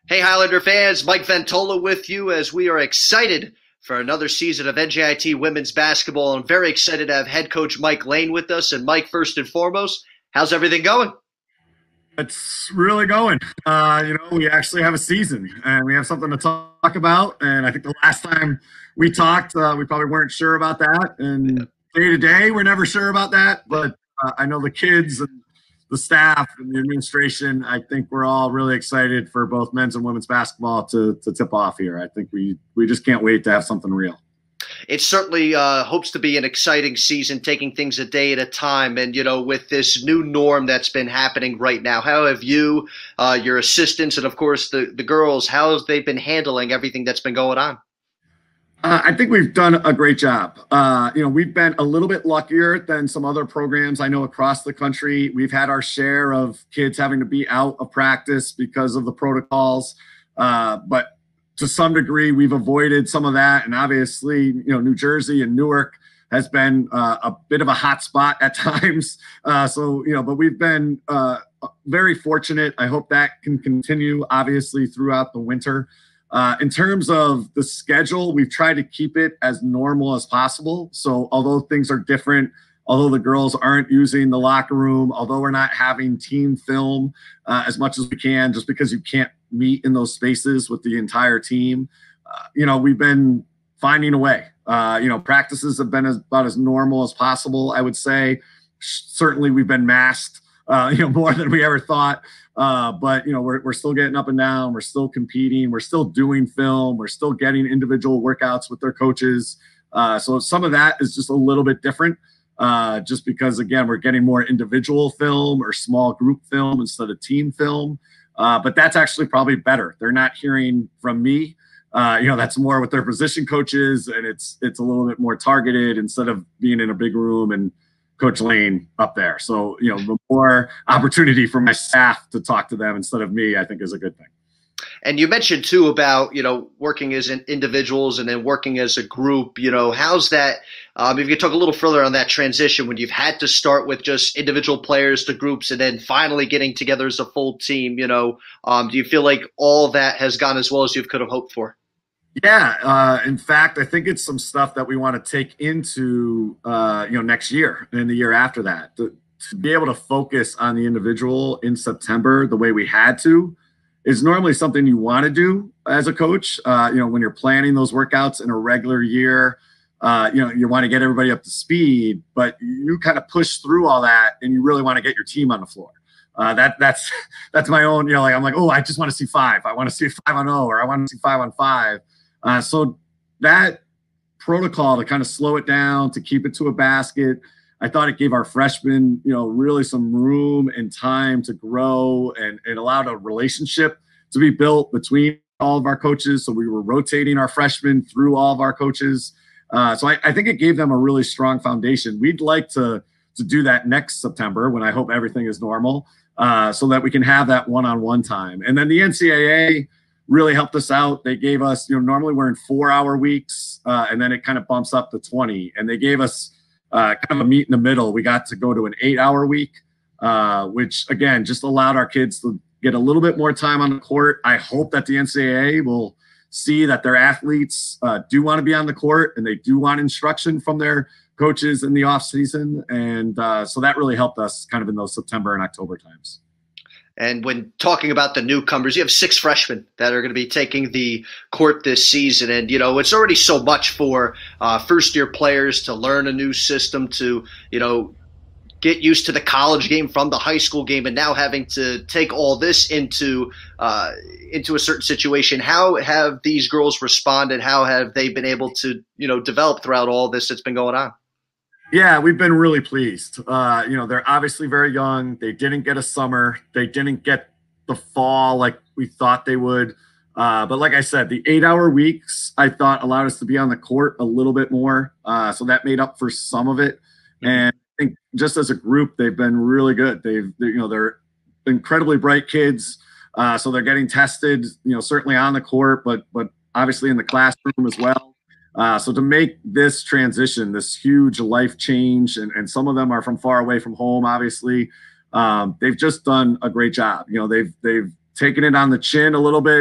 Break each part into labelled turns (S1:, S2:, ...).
S1: Hey, Highlander fans, Mike Ventola with you as we are excited for another season of NJIT women's basketball. I'm very excited to have head coach Mike Lane with us. And Mike, first and foremost, how's everything going?
S2: It's really going. We actually have a season and we have something to talk about. And I think the last time we talked, we probably weren't sure about that. And day to day, we're never sure about that. But I know the kids and the staff and the administration, I think we're all really excited for both men's and women's basketball to tip off here. I think we just can't wait to have something real.
S1: It certainly hopes to be an exciting season, taking things a day at a time. And, with this new norm that's been happening right now, how have you, your assistants, and, of course, the girls, how have they been handling everything that's been going on?
S2: I think we've done a great job. We've been a little bit luckier than some other programs I know across the country. We've had our share of kids having to be out of practice because of the protocols. But to some degree, we've avoided some of that. And obviously, New Jersey and Newark has been a bit of a hot spot at times. But we've been very fortunate. I hope that can continue, obviously, throughout the winter. In terms of the schedule, we've tried to keep it as normal as possible. So although things are different, although the girls aren't using the locker room, although we're not having team film as much as we can, just because you can't meet in those spaces with the entire team, we've been finding a way. Practices have been about as normal as possible, I would say. Certainly we've been masked, more than we ever thought. But we're still getting up and down. We're still competing. We're still doing film. We're still getting individual workouts with their coaches. So some of that is just a little bit different, just because, again, we're getting more individual film or small group film instead of team film. But that's actually probably better. They're not hearing from me. That's more with their position coaches, and it's a little bit more targeted instead of being in a big room and Coach Lane up there. So, the more opportunity for my staff to talk to them instead of me, I think is a good thing.
S1: And you mentioned too about, working as individuals and then working as a group, how's that? If you could talk a little further on that transition when you've had to start with just individual players to groups and then finally getting together as a full team, do you feel like all that has gone as well as you could have hoped for?
S2: Yeah. In fact, I think it's some stuff that we want to take into, next year and the year after that. To be able to focus on the individual in September the way we had to is normally something you want to do as a coach. When you're planning those workouts in a regular year, you want to get everybody up to speed, but you kind of push through all that and you really want to get your team on the floor. That's my own, I'm like, oh, I just want to see 5. I want to see 5-on-0, or I want to see 5-on-5. So that protocol to kind of slow it down, to keep it to a basket, I thought it gave our freshmen, really some room and time to grow, and it allowed a relationship to be built between all of our coaches. So we were rotating our freshmen through all of our coaches. So I think it gave them a really strong foundation. We'd like to do that next September when I hope everything is normal, so that we can have that one-on-one time. And then the NCAA really helped us out. They gave us, normally we're in 4-hour weeks, and then it kind of bumps up to 20. And they gave us kind of a meet in the middle. We got to go to an 8-hour week, which, again, just allowed our kids to get a little bit more time on the court. I hope that the NCAA will see that their athletes do want to be on the court and they do want instruction from their coaches in the off season. And so that really helped us kind of in those September and October times.
S1: And when talking about the newcomers, you have 6 freshmen that are going to be taking the court this season. And, it's already so much for first-year players to learn a new system, to, get used to the college game from the high school game, and now having to take all this into a certain situation. How have these girls responded? How have they been able to, develop throughout all this that's been going on?
S2: Yeah, we've been really pleased. They're obviously very young. They didn't get a summer. They didn't get the fall like we thought they would. But like I said, the 8-hour weeks, I thought, allowed us to be on the court a little bit more. So that made up for some of it. And I think just as a group, they've been really good. They're incredibly bright kids. So they're getting tested, certainly on the court, but obviously in the classroom as well. So to make this transition, this huge life change, and some of them are from far away from home, obviously, they've just done a great job. They've taken it on the chin a little bit,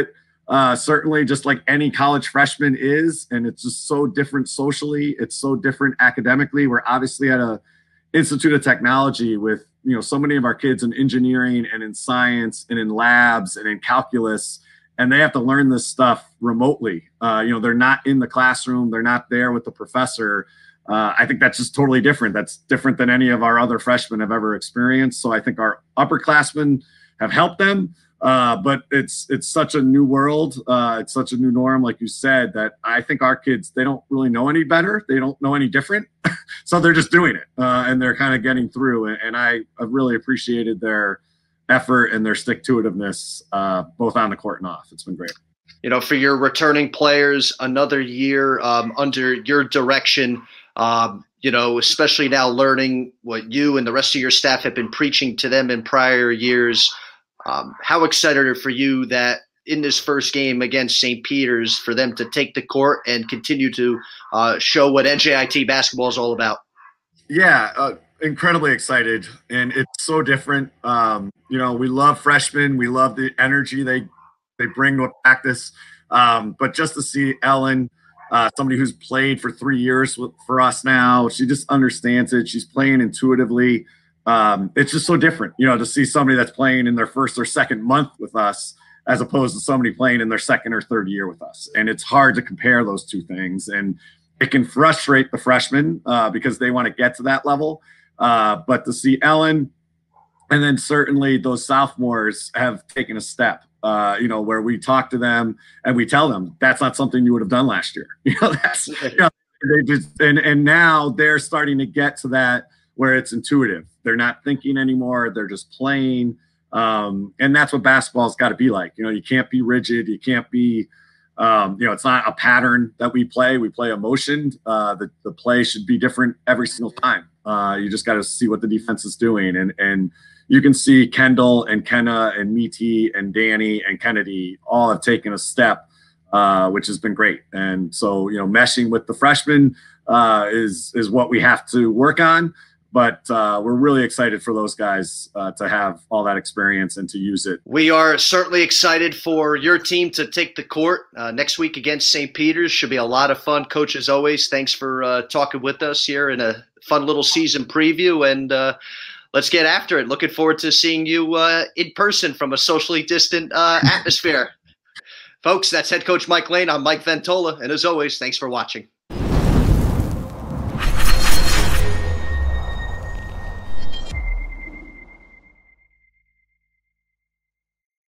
S2: certainly just like any college freshman is, and it's just so different socially. It's so different academically. We're obviously at a Institute of Technology with, so many of our kids in engineering and in science and in labs and in calculus, and they have to learn this stuff remotely. They're not in the classroom. They're not there with the professor. I think that's just totally different. That's different than any of our other freshmen have ever experienced. So I think our upperclassmen have helped them. But it's such a new world. It's such a new norm, like you said, that I think our kids, they don't really know any better. They don't know any different. So they're just doing it, and they're kind of getting through. And I really appreciated their effort and their stick-to-itiveness, both on the court and off. It's been great.
S1: For your returning players, another year under your direction, especially now learning what you and the rest of your staff have been preaching to them in prior years. How excited are for you that in this first game against St. Peter's for them to take the court and continue to show what NJIT basketball is all about?
S2: Yeah, incredibly excited. And it's so different. We love freshmen. We love the energy they bring to practice. But just to see Ellen, somebody who's played for 3 years for us now, she just understands it. She's playing intuitively. It's just so different, to see somebody that's playing in their first or second month with us as opposed to somebody playing in their second or third year with us. And it's hard to compare those two things. And it can frustrate the freshmen because they want to get to that level. But to see Ellen, and then certainly those sophomores have taken a step, where we talk to them and we tell them that's not something you would have done last year. And now they're starting to get to that where it's intuitive. They're not thinking anymore. They're just playing. And that's what basketball's got to be like. You can't be rigid. You can't be, it's not a pattern that we play. We play emotion. The play should be different every single time. You just got to see what the defense is doing. And you can see Kendall and Kenna and Meaty and Danny and Kennedy all have taken a step, which has been great. And so, meshing with the freshmen is what we have to work on. But we're really excited for those guys to have all that experience and to use it.
S1: We are certainly excited for your team to take the court next week against St. Peter's. Should be a lot of fun. Coach, as always, thanks for talking with us here in a fun little season preview. And let's get after it. Looking forward to seeing you in person from a socially distant atmosphere. Folks, that's head coach Mike Lane. I'm Mike Ventola. And as always, thanks for watching.